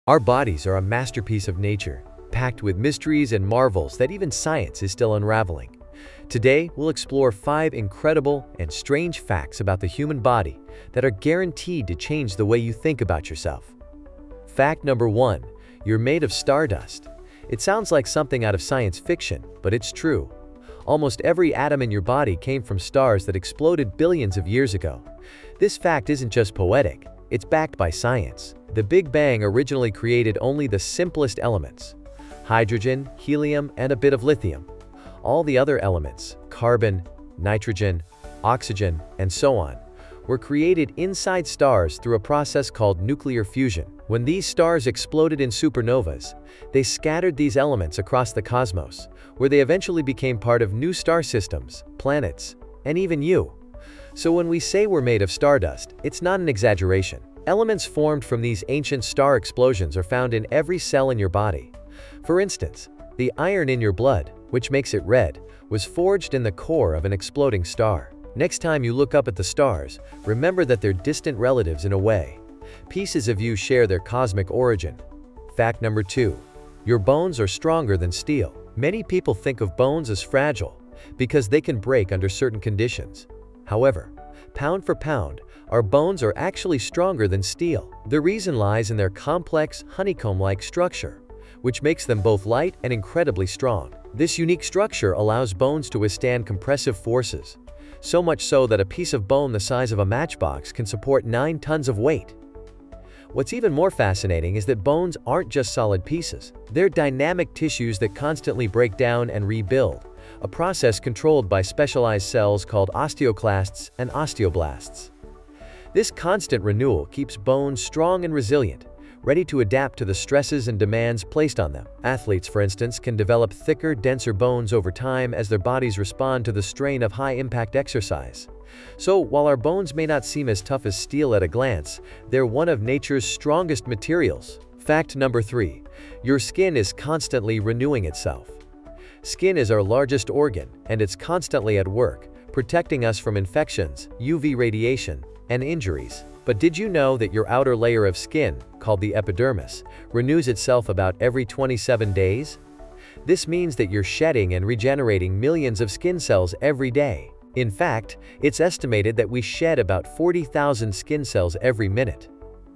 Our bodies are a masterpiece of nature, packed with mysteries and marvels that even science is still unraveling. Today, we'll explore 5 incredible and strange facts about the human body that are guaranteed to change the way you think about yourself. Fact number 1. You're made of stardust. It sounds like something out of science fiction, but it's true. Almost every atom in your body came from stars that exploded billions of years ago. This fact isn't just poetic, it's backed by science. The Big Bang originally created only the simplest elements: hydrogen, helium, and a bit of lithium. All the other elements, carbon, nitrogen, oxygen, and so on, were created inside stars through a process called nuclear fusion. When these stars exploded in supernovas, they scattered these elements across the cosmos, where they eventually became part of new star systems, planets, and even you. So when we say we're made of stardust, it's not an exaggeration. Elements formed from these ancient star explosions are found in every cell in your body. For instance, the iron in your blood, which makes it red, was forged in the core of an exploding star. Next time you look up at the stars, remember that they're distant relatives in a way. Pieces of you share their cosmic origin. Fact number 2. Your bones are stronger than steel. Many people think of bones as fragile because they can break under certain conditions. However, pound for pound, our bones are actually stronger than steel. The reason lies in their complex, honeycomb-like structure, which makes them both light and incredibly strong. This unique structure allows bones to withstand compressive forces, so much so that a piece of bone the size of a matchbox can support 9 tons of weight. What's even more fascinating is that bones aren't just solid pieces. They're dynamic tissues that constantly break down and rebuild, a process controlled by specialized cells called osteoclasts and osteoblasts. This constant renewal keeps bones strong and resilient, ready to adapt to the stresses and demands placed on them. Athletes, for instance, can develop thicker, denser bones over time as their bodies respond to the strain of high-impact exercise. So, while our bones may not seem as tough as steel at a glance, they're one of nature's strongest materials. Fact number 3. Your skin is constantly renewing itself. Skin is our largest organ, and it's constantly at work, protecting us from infections, UV radiation, and injuries. But did you know that your outer layer of skin, called the epidermis, renews itself about every 27 days? This means that you're shedding and regenerating millions of skin cells every day. In fact, it's estimated that we shed about 40,000 skin cells every minute.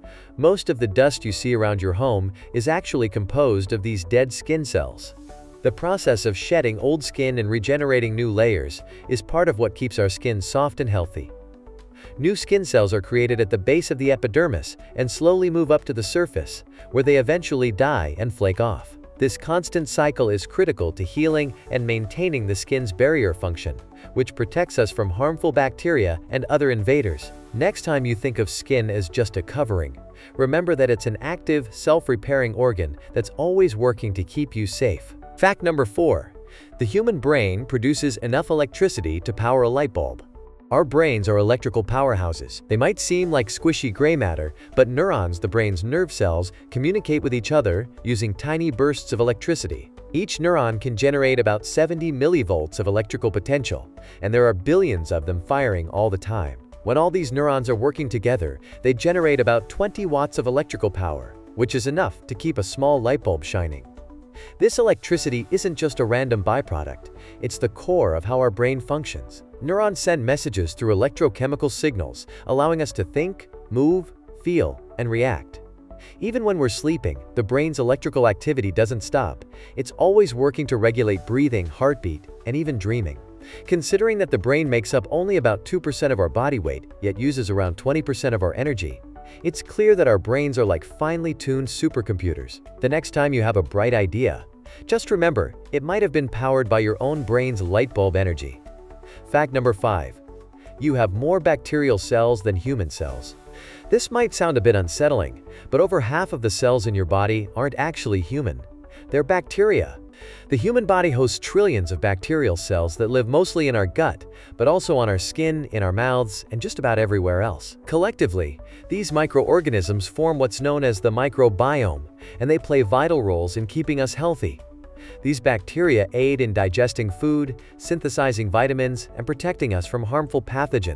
Most of the dust you see around your home is actually composed of these dead skin cells. The process of shedding old skin and regenerating new layers is part of what keeps our skin soft and healthy. New skin cells are created at the base of the epidermis and slowly move up to the surface, where they eventually die and flake off. This constant cycle is critical to healing and maintaining the skin's barrier function, which protects us from harmful bacteria and other invaders. Next time you think of skin as just a covering, remember that it's an active, self-repairing organ that's always working to keep you safe. Fact number 4. The human brain produces enough electricity to power a light bulb. Our brains are electrical powerhouses. They might seem like squishy gray matter, but neurons, the brain's nerve cells, communicate with each other using tiny bursts of electricity. Each neuron can generate about 70 millivolts of electrical potential, and there are billions of them firing all the time. When all these neurons are working together, they generate about 20 watts of electrical power, which is enough to keep a small light bulb shining. This electricity isn't just a random byproduct, it's the core of how our brain functions. Neurons send messages through electrochemical signals, allowing us to think, move, feel, and react. Even when we're sleeping, the brain's electrical activity doesn't stop. It's always working to regulate breathing, heartbeat, and even dreaming. Considering that the brain makes up only about 2% of our body weight, yet uses around 20% of our energy, it's clear that our brains are like finely tuned supercomputers. The next time you have a bright idea, just remember, it might have been powered by your own brain's light bulb energy. Fact number 5. You have more bacterial cells than human cells. This might sound a bit unsettling, but over half of the cells in your body aren't actually human. They're bacteria. The human body hosts trillions of bacterial cells that live mostly in our gut, but also on our skin, in our mouths, and just about everywhere else. Collectively, these microorganisms form what's known as the microbiome, and they play vital roles in keeping us healthy. These bacteria aid in digesting food, synthesizing vitamins, and protecting us from harmful pathogens.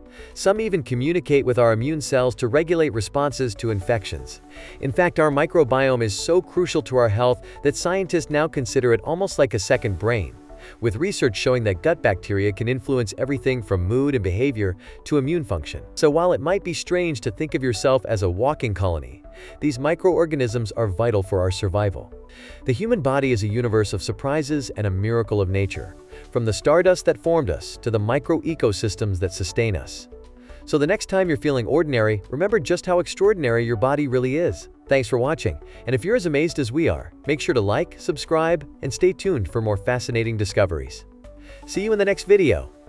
Some even communicate with our immune cells to regulate responses to infections. In fact, our microbiome is so crucial to our health that scientists now consider it almost like a second brain, with research showing that gut bacteria can influence everything from mood and behavior to immune function. So while it might be strange to think of yourself as a walking colony, these microorganisms are vital for our survival. The human body is a universe of surprises and a miracle of nature, from the stardust that formed us to the micro-ecosystems that sustain us. So the next time you're feeling ordinary, remember just how extraordinary your body really is. Thanks for watching, and if you're as amazed as we are, make sure to like, subscribe, and stay tuned for more fascinating discoveries. See you in the next video.